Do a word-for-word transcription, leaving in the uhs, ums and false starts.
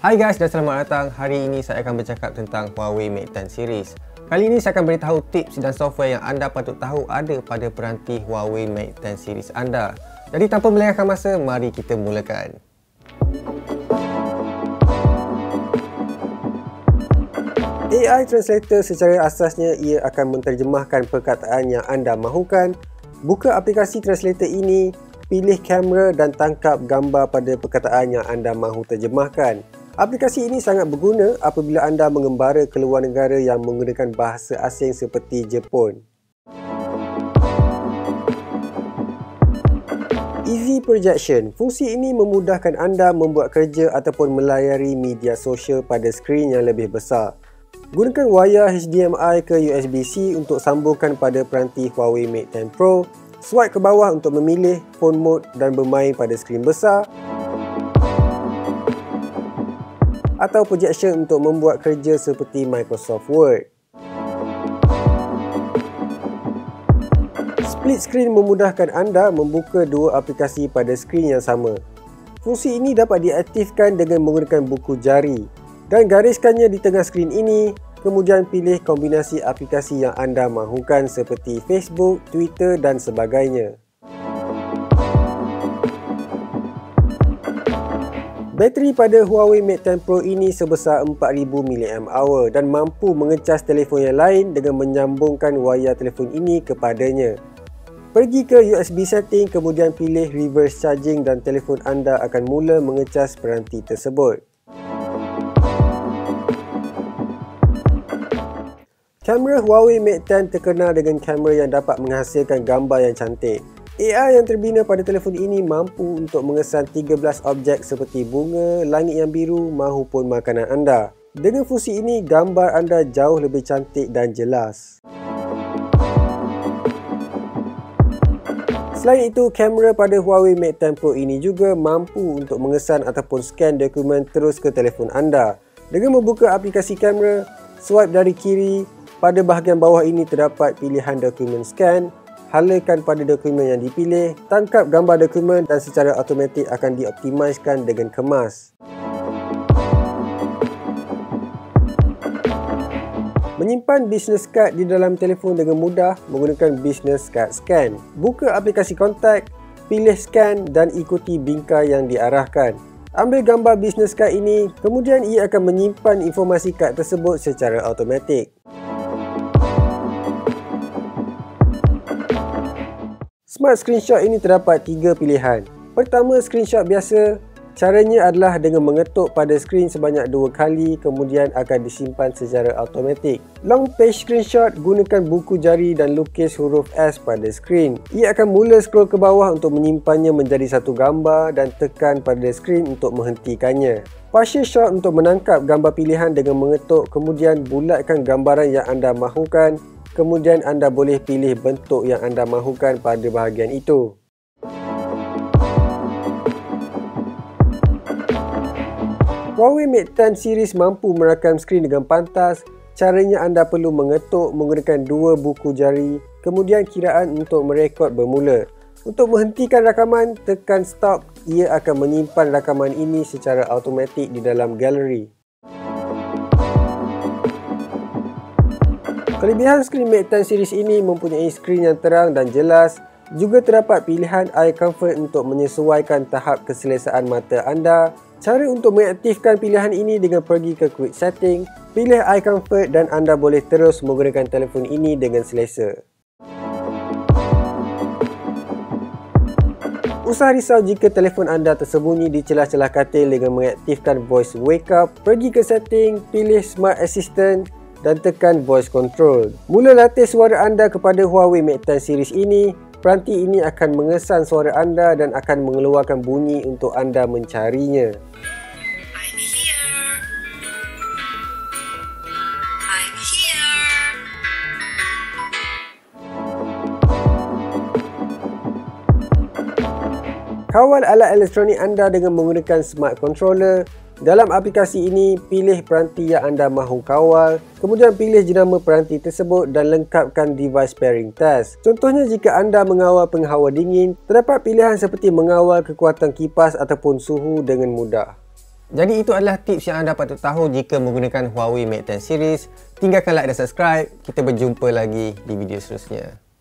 Hai guys dan selamat datang. Hari ini saya akan bercakap tentang Huawei Mate ten series. Kali ini saya akan beritahu tips dan software yang anda patut tahu ada pada peranti Huawei Mate ten series anda. Jadi tanpa melengahkan masa, mari kita mulakan. A I Translator secara asasnya ia akan menterjemahkan perkataan yang anda mahukan. Buka aplikasi Translator ini, pilih kamera dan tangkap gambar pada perkataan yang anda mahu terjemahkan. Aplikasi ini sangat berguna apabila anda mengembara ke luar negara yang menggunakan bahasa asing seperti Jepun. Easy Projection. Fungsi ini memudahkan anda membuat kerja ataupun melayari media sosial pada skrin yang lebih besar. Gunakan wayar H D M I ke U S B C untuk sambungkan pada peranti Huawei Mate ten Pro. Swipe ke bawah untuk memilih phone mode dan bermain pada skrin besar. Atau projection untuk membuat kerja seperti Microsoft Word. Split screen memudahkan anda membuka dua aplikasi pada skrin yang sama. Fungsi ini dapat diaktifkan dengan menggunakan buku jari dan gariskannya di tengah skrin ini, kemudian pilih kombinasi aplikasi yang anda mahukan seperti Facebook, Twitter dan sebagainya. Bateri pada Huawei Mate ten Pro ini sebesar empat ribu miliampere hour dan mampu mengecas telefon yang lain dengan menyambungkan wayar telefon ini kepadanya. Pergi ke U S B setting, kemudian pilih reverse charging dan telefon anda akan mula mengecas peranti tersebut. Kamera Huawei Mate ten terkenal dengan kamera yang dapat menghasilkan gambar yang cantik. A I yang terbina pada telefon ini mampu untuk mengesan tiga belas objek seperti bunga, langit yang biru mahupun makanan anda. Dengan fungsi ini, gambar anda jauh lebih cantik dan jelas. Selain itu, kamera pada Huawei Mate ten Pro ini juga mampu untuk mengesan ataupun scan dokumen terus ke telefon anda. Dengan membuka aplikasi kamera, swipe dari kiri, pada bahagian bawah ini terdapat pilihan dokumen scan. Halakan pada dokumen yang dipilih, tangkap gambar dokumen dan secara automatik akan dioptimiskan dengan kemas. Menyimpan business card di dalam telefon dengan mudah menggunakan business card scan. Buka aplikasi kontak, pilih scan dan ikuti bingkai yang diarahkan. Ambil gambar business card ini, kemudian ia akan menyimpan informasi kad tersebut secara automatik. Smart Screenshot ini terdapat tiga pilihan. Pertama, screenshot biasa. Caranya adalah dengan mengetuk pada skrin sebanyak dua kali, kemudian akan disimpan secara automatik. Long page screenshot, gunakan buku jari dan lukis huruf S pada skrin. Ia akan mula scroll ke bawah untuk menyimpannya menjadi satu gambar dan tekan pada skrin untuk menghentikannya. Partial shot untuk menangkap gambar pilihan dengan mengetuk, kemudian bulatkan gambaran yang anda mahukan. Kemudian anda boleh pilih bentuk yang anda mahukan pada bahagian itu. Huawei Mate ten series mampu merakam skrin dengan pantas. Caranya anda perlu mengetuk menggunakan dua buku jari, kemudian kiraan untuk merekod bermula. Untuk menghentikan rakaman, tekan stop. Ia akan menyimpan rakaman ini secara automatik di dalam galeri. Kelebihan skrin Mate ten series ini mempunyai skrin yang terang dan jelas. Juga terdapat pilihan eye comfort untuk menyesuaikan tahap keselesaan mata anda. Cara untuk mengaktifkan pilihan ini dengan pergi ke quick setting, pilih eye comfort dan anda boleh terus menggunakan telefon ini dengan selesa. Usah risau jika telefon anda tersembunyi di celah-celah katil dengan mengaktifkan voice wake up. Pergi ke setting, pilih smart assistant dan tekan voice control. Mula latih suara anda kepada Huawei Mate ten series ini. Peranti ini akan mengesan suara anda dan akan mengeluarkan bunyi untuk anda mencarinya. I'm here. I'm here. Kawal alat elektronik anda dengan menggunakan smart controller. Dalam aplikasi ini, pilih peranti yang anda mahu kawal, kemudian pilih jenama peranti tersebut dan lengkapkan device pairing test. Contohnya, jika anda mengawal penghawa dingin, terdapat pilihan seperti mengawal kekuatan kipas ataupun suhu dengan mudah. Jadi itu adalah tips yang anda patut tahu jika menggunakan Huawei Mate ten series. Tinggalkan like dan subscribe. Kita berjumpa lagi di video seterusnya.